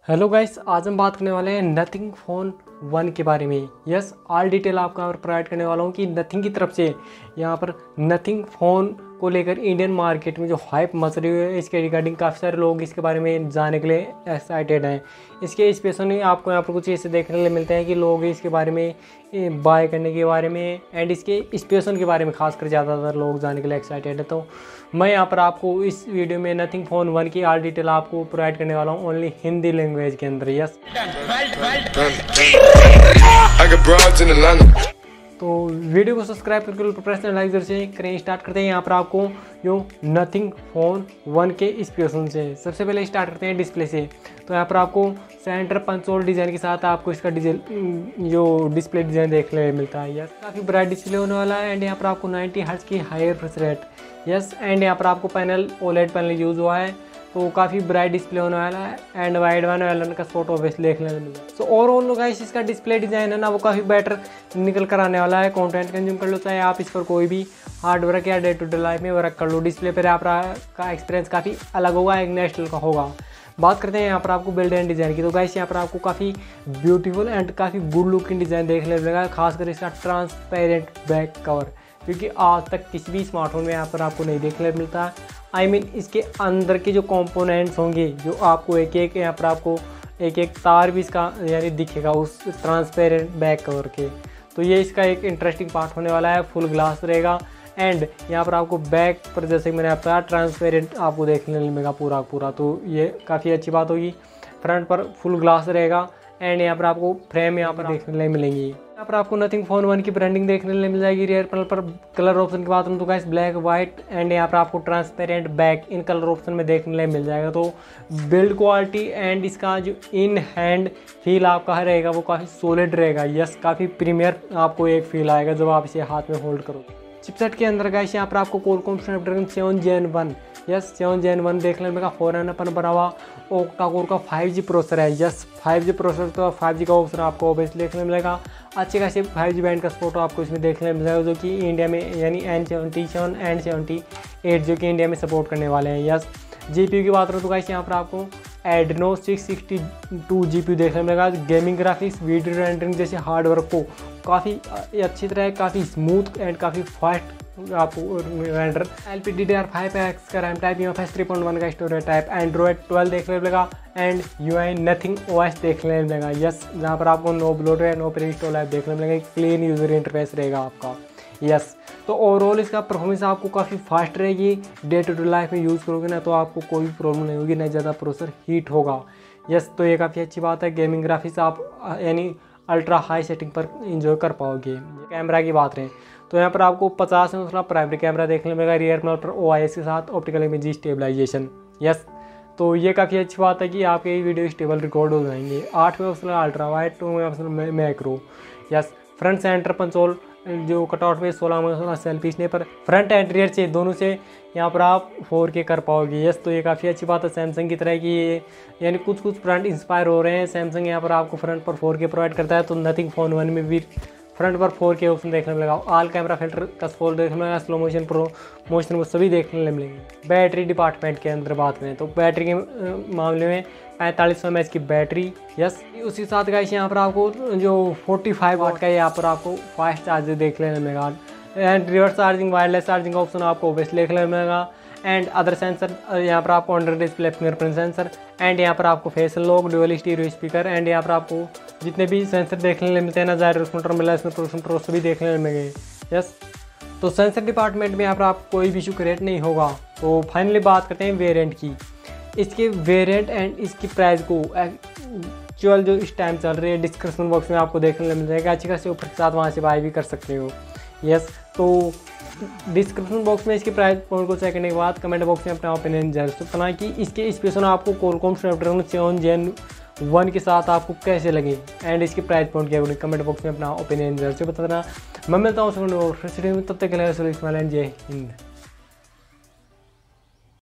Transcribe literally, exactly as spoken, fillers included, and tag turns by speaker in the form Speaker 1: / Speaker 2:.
Speaker 1: Hello guys, आज हम बात करने वाले हैं नथिंग फ़ोन वन के बारे में। यस, ऑल डिटेल आपको यहाँ पर प्रोवाइड करने वाला हूँ कि नथिंग की तरफ से यहाँ पर नथिंग फ़ोन को लेकर इंडियन मार्केट में जो हाइप मच रही है, इसके रिगार्डिंग काफ़ी सारे लोग इसके बारे में जानने के लिए एक्साइटेड हैं। इसके स्पेशली आपको यहाँ पर कुछ ऐसे देखने के लिए मिलते हैं कि लोग इसके बारे में बाय करने के बारे में एंड इसके स्पेशन के बारे में खासकर ज़्यादातर लोग जानने के लिए एक्साइटेड है। तो मैं यहाँ पर आपको इस वीडियो में नथिंग फ़ोन वन की ऑल डिटेल आपको प्रोवाइड करने वाला हूँ ओनली हिंदी लैंग्वेज के अंदर। यस, तो वीडियो को सब्सक्राइब करके प्रोफेशनल लाइक जरूर से करें। स्टार्ट करते हैं यहाँ पर आपको जो नथिंग फ़ोन वन के स्पेशन से। सबसे पहले स्टार्ट करते हैं डिस्प्ले से। तो यहाँ पर आपको सेंटर पंचोल डिज़ाइन के साथ आपको इसका डिजाइन जो डिस्प्ले डिज़ाइन देखने को मिलता है। यस, काफ़ी ब्राइट डिस्प्ले होने वाला है एंड यहाँ पर आपको नाइन्टी हर्ट्ज की higher refresh rate. Yes, and यहाँ पर आपको पैनल ओलेड पैनल यूज़ हुआ है, तो काफ़ी ब्राइट डिस्प्ले होने वाला है एंड वाइड वन एलन का फोटो बेस देखने को मिलता है। सो ओवरऑल गाइस इसका डिस्प्ले डिज़ाइन है ना, वो काफ़ी बेटर निकल कर आने वाला है। कंटेंट कंज्यूम कर लो, चाहे आप इस पर कोई भी हार्ड वर्क या डे टू डे लाइफ में वर्क कर लो, डिस्प्ले पर आपका एक्सपीरियंस काफ़ी अलग होगा, एक नेक्स्ट लेवल का होगा। बात करते हैं यहाँ पर आपको बिल्ड एंड डिज़ाइन की। तो गाइस यहाँ पर आपको काफ़ी ब्यूटीफुल एंड काफ़ी गुड लुकिंग डिज़ाइन देखने को मिलेगा, खासकर इसका ट्रांसपेरेंट बैक कवर, क्योंकि आज तक किसी भी स्मार्टफोन में यहाँ पर आपको नहीं देखने को मिलता। आई I मीन mean, इसके अंदर के जो कंपोनेंट्स होंगे, जो आपको एक एक यहाँ पर आपको एक एक तार भी इसका यानी दिखेगा उस ट्रांसपेरेंट बैक कवर के। तो ये इसका एक इंटरेस्टिंग पार्ट होने वाला है, फुल ग्लास रहेगा एंड यहाँ पर आपको बैक पर जैसे मैंने आपका ट्रांसपेरेंट आपको देखने मिलेगा पूरा पूरा, तो ये काफ़ी अच्छी बात होगी। फ्रंट पर फुल ग्लास रहेगा एंड यहाँ पर आपको फ्रेम यहाँ पर देखने लिए मिलेंगी। यहाँ पर आपको नथिंग फ़ोन वन की ब्रांडिंग देखने लिए मिल जाएगी। रियर पैनल पर कलर ऑप्शन की बात करूँ तो गाइस ब्लैक वाइट एंड यहाँ पर आपको ट्रांसपेरेंट बैक इन कलर ऑप्शन में देखने लिए मिल जाएगा। तो बिल्ड क्वालिटी एंड इसका जो इन हैंड फील आपका रहेगा वो काफ़ी सॉलिड रहेगा। यस, काफ़ी प्रीमियर आपको एक फील आएगा जब आप इसे हाथ में होल्ड करोगे। चिपसेट के अंदर गाइस यहाँ पर आपको Qualcomm Snapdragon seven gen one yes seven gen one देखने में फोर एन अपन बना हुआ ओक्टा कोर का फाइव जी प्रोसेसर है। यस, फाइव जी प्रोसेसर, तो फाइव जी का ऑप्शन आपको ऑब्वियसली देखने मिलेगा। अच्छे खासे फाइव जी बैंड का सपोर्ट आपको इसमें देखने मिल जाएगा, जो कि इंडिया में यानी N seventy seven and seventy eight जो कि इंडिया में सपोर्ट करने वाले हैं। यस, जी पी यू की बात करूँ तो गाइस यहाँ पर आपको Adreno six sixty two G P U देखने मिलेगा। गेमिंग ग्राफिक्स, वीडियो रेंडरिंग जैसे हार्ड वर्क को काफ़ी अच्छी तरह, काफ़ी स्मूथ एंड काफ़ी फास्ट आपको render. L P D D R five X का RAM type, U F S three point one का स्टोरेज टाइप, एंड्रॉयड ट्वेल्व देखने मिलेगा and U I nothing O S देखने मिलेगा। यस, जहाँ पर आपको no bloatware no pre install app देखने मिलेगा, क्लीन यूजर इंटरफेस रहेगा आपका। यस, तो ओवरऑल इसका परफॉर्मेंस आपको काफ़ी फास्ट रहेगी। डे टू डे लाइफ में यूज़ करोगे ना तो आपको कोई भी प्रॉब्लम नहीं होगी, ना ज़्यादा प्रोसेसर हीट होगा। यस, तो ये काफ़ी अच्छी बात है। गेमिंग ग्राफिक्स आप यानी अल्ट्रा हाई सेटिंग पर इंजॉय कर पाओगे। कैमरा की बात रहे तो यहाँ पर आपको पचास मेगा प्राइमरी कैमरा देखने मिलेगा, रियर पैनल पर ओ आई एस के साथ ऑप्टिकल इमेज स्टेबलाइजेशन। यस, तो ये काफ़ी अच्छी बात है कि आपके वीडियो स्टेबल रिकॉर्ड हो जाएंगे। आठ mega pixel ultra wide, two mega pixel macro. Yes, front centre console जो कटआउट में सोलह mega selfie snapper, front and rear से दोनों से यहाँ पर आप फोर के कर पाओगे। यस, तो ये काफ़ी अच्छी बात है सैमसंग की तरह की, ये यानी कुछ कुछ ब्रांड इंस्पायर हो रहे हैं। सैमसंग यहाँ पर आपको फ्रंट पर फोर के प्रोवाइड करता है, तो नथिंग फ़ोन वन में भी फ्रंट पर फोर के ऑप्शन देखने मिलेगा। ऑल कैमरा फिल्टर का सपोर्ट देखने मिलेगा, स्लो मोशन प्रो मोशन वो सभी देखने मिलेंगे। बैटरी डिपार्टमेंट के अंदर बात करें तो बैटरी के मामले में पैंतालीस सौ एम एच की बैटरी। यस, उसी साथ गाइस यहाँ पर आपको जो फोर्टी फाइव वाट का यहाँ पर आपको फास्ट चार्जर देखने मिलेगा and reverse charging wireless charging का ऑप्शन आपको ओब्वियसली देखने मिलेगा एंड अदर सेंसर यहाँ पर आपको under display fingerprint sensor and यहाँ पर आपको face lock, dual stereo speaker and यहाँ पर आपको जितने भी सेंसर देखने मिलते हैं ना, जायरोस्कोप मिला इसमें प्रोसेसर प्रो सभी देखने मिलेंगे। यस, तो सेंसर डिपार्टमेंट में यहाँ पर आप कोई भी इशू क्रिएट नहीं होगा। तो फाइनली बात करते हैं वेरिएंट की। इसके वेरिएंट एंड इसकी प्राइस को एक्चुअल जो इस टाइम चल रही है डिस्क्रिप्शन बॉक्स में आपको देखने मिल जाएगा। अच्छी खासी ऑफर के साथ वहाँ से बाय भी कर सकते हो। यस, तो डिस्क्रिप्शन बॉक्स में इसकी प्राइस पॉइंट को चेक करने के बाद कमेंट बॉक्स में अपना ओपिनियन जरूर तो बताना कि इसके स्पेशल आपको Qualcomm Snapdragon seven gen one के साथ आपको कैसे लगे एंड इसकी प्राइस पॉइंट क्या होगी। कमेंट बॉक्स में अपना ओपिनियन जरूर से बताना। मैं मिलता हूँ तब तक के लिए जय हिंद।